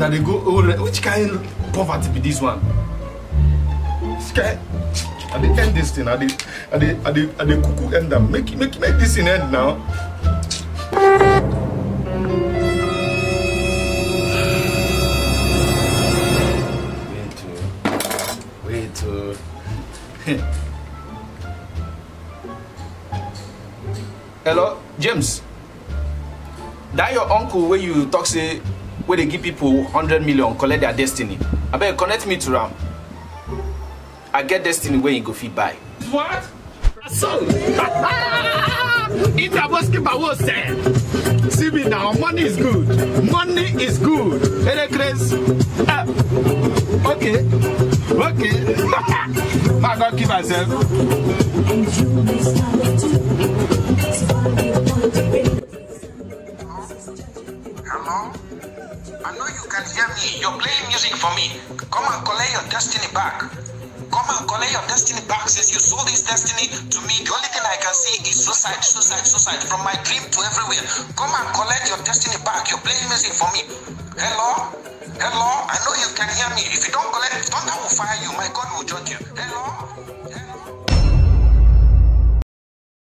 that they go, which kind of poverty be this one? This kind, I they end this thing, I they cuckoo end them. Make this thing end now. Wait to. Hello, James. That your uncle where you talk say where they give people 100 million collect their destiny. I better connect me to Ram. I get destiny where you go feed buy. What? So it's a basketball was said. See me now, money is good. Money is good. Hey, Chris. Okay. I gotta keep myself. Hello? I know you can hear me. You're playing music for me. Come and collect your destiny back. Come and collect your destiny back. Since you sold this destiny to me, the only thing I can see is suicide. From my dream to everywhere. Come and collect your destiny back. You're playing music for me. Hello? I know you can hear me. If you don't collect, thunder will fire you. My God will judge you. Hello?